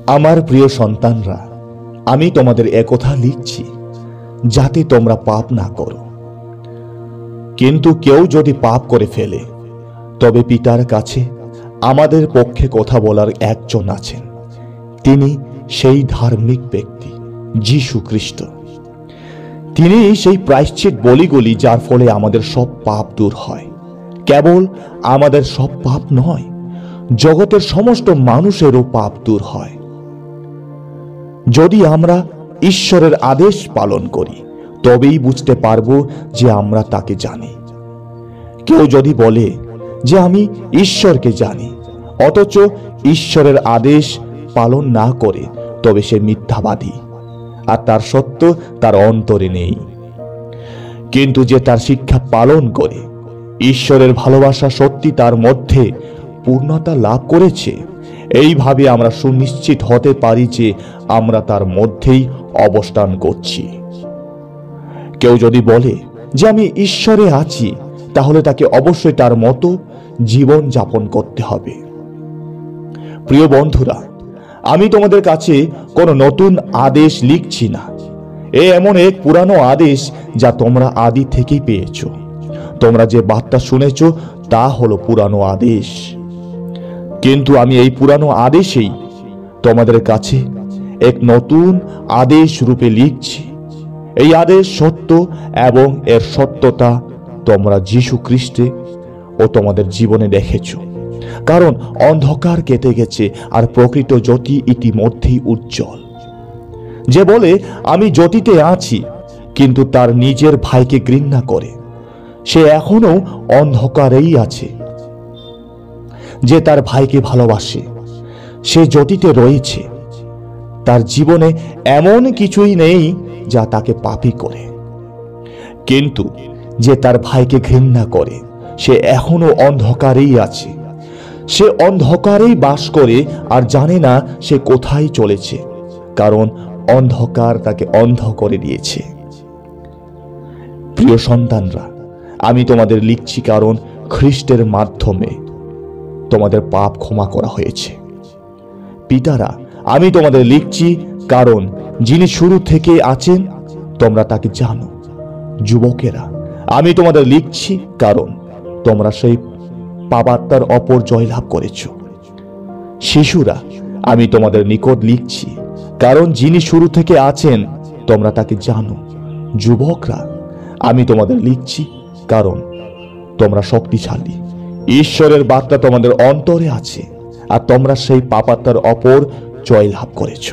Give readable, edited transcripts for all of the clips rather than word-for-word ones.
আমার প্রিয় সন্তানরা, আমি তোমাদের একথা লিখছি যাতে তোমরা পাপ না করো। কিন্তু কেউ যদি পাপ করে ফেলে, তবে পিতার কাছে আমাদের পক্ষে কথা বলার একজন আছেন। তিনি সেই ধার্মিক ব্যক্তি, যীশু খ্রিস্ট। তিনি সেই প্রায়শ্চিত বলিগুলি, যার ফলে আমাদের সব পাপ দূর হয়। কেবল আমাদের সব পাপ নয়, জগতের সমস্ত মানুষেরও পাপ দূর হয় যদি আমরা ঈশ্বরের আদেশ পালন করি। তবেই বুঝতে পারবো যে আমরা তাকে জানি। কেউ যদি বলে যে আমি ঈশ্বরকে জানি, অথচ ঈশ্বরের আদেশ পালন না করে, তবে সে মিথ্যাবাদী, আর তার সত্য তার অন্তরে নেই। কিন্তু যে তার শিক্ষা পালন করে, ঈশ্বরের ভালোবাসা সত্যি তার মধ্যে পূর্ণতা লাভ করেছে, এইভাবে আমরা সুনিশ্চিত হতে পারি যে আমরা তার মধ্যেই অবস্থান করছি। কেউ যদি বলে যে আমি ঈশ্বরে আছি, তাহলে তাকে অবশ্যই তার মতো জীবন যাপন করতে হবে। প্রিয় বন্ধুরা, আমি তোমাদের কাছে কোনো নতুন আদেশ লিখছি না। এমন এক পুরানো আদেশ যা তোমরা আদি থেকেই পেয়েছ। তোমরা যে বার্তা শুনেছ তা হলো পুরানো আদেশ। কিন্তু আমি এই পুরানো আদেশেই তোমাদের কাছে এক নতুন আদেশ রূপে লিখছি। এই আদেশ সত্য, এবং এর সত্যতা তোমরা যীশু খ্রিস্টে ও তোমাদের জীবনে দেখেছ। কারণ অন্ধকার কেটে গেছে, আর প্রকৃত জ্যোতি ইতিমধ্যেই উজ্জ্বল। যে বলে আমি জ্যোতিতে আছি, কিন্তু তার নিজের ভাইকে ঘৃণা করে, সে এখনো অন্ধকারেই আছে। যে তার ভাইকে ভালোবাসে, সে জ্যোতিতে রয়েছে। তার জীবনে এমন কিছুই নেই যা তাকে পাপী করে। কিন্তু যে তার ভাইকে ঘৃণা করে, সে এখনো অন্ধকারেই আছে। সে অন্ধকারেই বাস করে আর জানে না সে কোথায় চলেছে, কারণ অন্ধকার তাকে অন্ধ করে দিয়েছে। প্রিয় সন্তানরা, আমি তোমাদের লিখছি কারণ খ্রিস্টের মাধ্যমে তোমাদের পাপ ক্ষমা করা হয়েছে। পিতারা, আমি তোমাদের লিখছি কারণ যিনি শুরু থেকে আছেন তোমরা তাকে জানো। যুবকেরা, আমি তোমাদের লিখছি কারণ তোমরা সেই পাপাত্মার অপর জয়লাভ করেছ। শিশুরা, আমি তোমাদের নিকট লিখছি কারণ যিনি শুরু থেকে আছেন তোমরা তাকে জানো। যুবকরা, আমি তোমাদের লিখছি কারণ তোমরা শক্তিশালী। ঈশ্বরের বার্তা তোমাদের অন্তরে আছে, আর তোমরা সেই পাপাত্মার অপর জয়লাভ করেছ।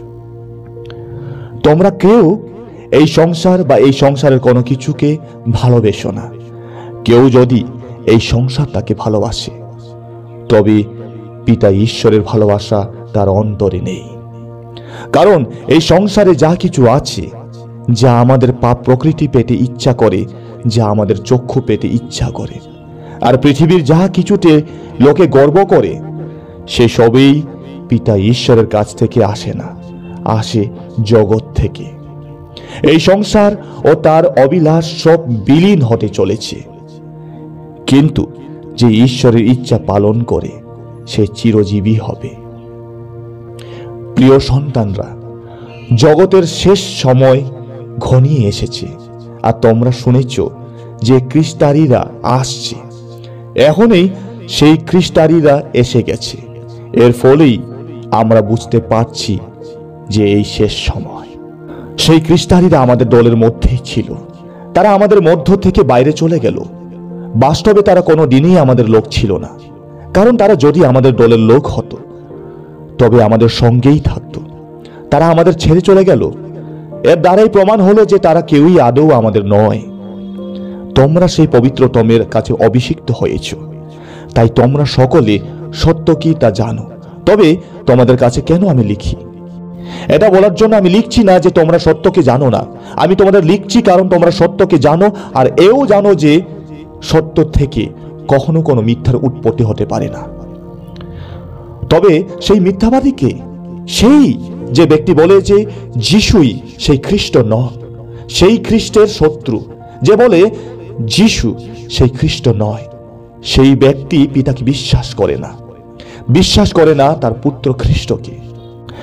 তোমরা কেউ এই সংসার বা এই সংসারের কোনো কিছুকে ভালোবেসো না। কেউ যদি এই সংসারটাকে ভালোবাসে, তবে পিতা ঈশ্বরের ভালোবাসা তার অন্তরে নেই। কারণ এই সংসারে যা কিছু আছে, যা আমাদের পাপ প্রকৃতি পেতে ইচ্ছা করে, যা আমাদের চক্ষু পেতে ইচ্ছা করে, আর পৃথিবীর যা কিছুতে লোকে গর্ব করে, সে সবই পিতা ঈশ্বরের কাছ থেকে আসে না, আসে জগৎ থেকে। এই সংসার ও তার অবিলাস সব বিলীন হতে চলেছে, কিন্তু যে ঈশ্বরের ইচ্ছা পালন করে সে চিরজীবী হবে। প্রিয় সন্তানরা, জগতের শেষ সময় ঘনিয়ে এসেছে, আর তোমরা শুনেছ যে খ্রিস্টানীরা আসছে। এখনই সেই খ্রিস্টানীরা এসে গেছে। এর ফলেই আমরা বুঝতে পারছি যে এই শেষ সময়। সেই খ্রিস্টানীরা আমাদের দলের মধ্যেই ছিল। তারা আমাদের মধ্য থেকে বাইরে চলে গেল। বাস্তবে তারা কোনো দিনই আমাদের লোক ছিল না, কারণ তারা যদি আমাদের দলের লোক হতো তবে আমাদের সঙ্গেই থাকতো। তারা আমাদের ছেড়ে চলে গেল। এর দ্বারাই প্রমাণ হলো যে তারা কেউই আদৌ আমাদের নয়। তোমরা সেই পবিত্রতমের কাছে অভিষিক্ত হয়েছ, তাই তোমরা সকলে সত্য কি তা জানো। তবে তোমাদের কাছে কেন আমি লিখি? এটা বলার জন্য আমি লিখছি না যে তোমরা সত্যকে জানো না। আমি তোমাদের লিখছি কারণ তোমরা সত্যকে জানো, আর এও জানো যে সত্য থেকে কখনো কোনো মিথ্যার উৎপত্তি হতে পারে না। তবে সেই মিথ্যাবাদীকে, সেই যে ব্যক্তি বলে যে যিশুই সেই খ্রিস্ট নয়, সেই খ্রিস্টের শত্রু, যে বলে যিশু সেই খ্রিস্ট নয়, সেই ব্যক্তি পিতাকে বিশ্বাস করে না তার পুত্র খ্রিস্টকে।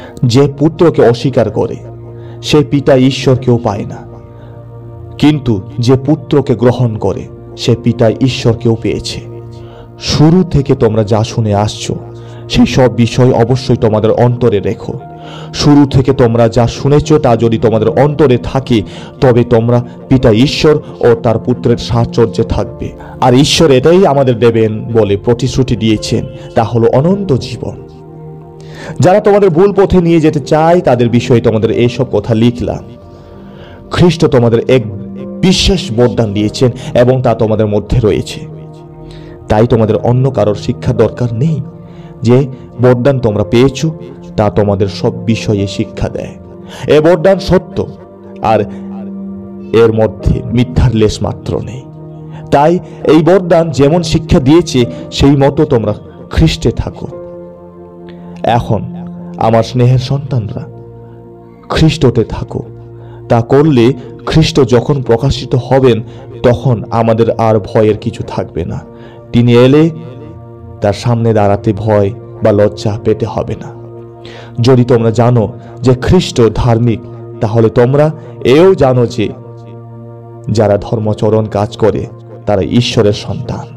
যে পুত্রকে অস্বীকার করে সে পিতা ঈশ্বরকেও পায় না, কিন্তু যে পুত্রকে গ্রহণ করে সে পিতা ঈশ্বরকেও পেয়েছে। শুরু থেকে তোমরা যা শুনে আসছো সেই সব বিষয় অবশ্যই তোমাদের অন্তরে রেখো। শুরু থেকে তোমরা যা শুনেছ তা যদি তোমাদের অন্তরে থাকে, তবে তোমরা পিতা ঈশ্বর ও তার পুত্রের সাহচর্যে থাকবে। আর ঈশ্বর এটাই আমাদের দেবেন বলে প্রতিশ্রুতি দিয়েছেন, তা হলো অনন্ত জীবন। যারা তোমাদের ভুল পথে নিয়ে যেতে চায় তাদের বিষয়ে তোমাদের এইসব কথা লিখলাম। খ্রিস্ট তোমাদের এক বিশেষ বরদান দিয়েছেন এবং তা তোমাদের মধ্যে রয়েছে। তাই তোমাদের অন্য কারোর শিক্ষা দরকার নেই। যে বরদান তোমরা পেয়েছো তা তোমাদের সব বিষয়ে শিক্ষা দেয়। এ বরদান সত্য, আর এর মধ্যে মিথ্যার লেশ মাত্র নেই। তাই এই বরদান যেমন শিক্ষা দিয়েছে সেই মতো তোমরা খ্রিস্টে থাকো। এখন আমার স্নেহের সন্তানরা, খ্রিস্টতে থাকো। তা করলে খ্রিস্ট যখন প্রকাশিত হবেন তখন আমাদের আর ভয়ের কিছু থাকবে না। তিনি এলে তার সামনে দাঁড়াতে ভয় বা লজ্জা পেতে হবে না। যদি তোমরা জানো যে খ্রিস্ট ধার্মিক, তাহলে তোমরা এও জানো যে যারা ধর্মচরণ কাজ করে তারা ঈশ্বরের সন্তান।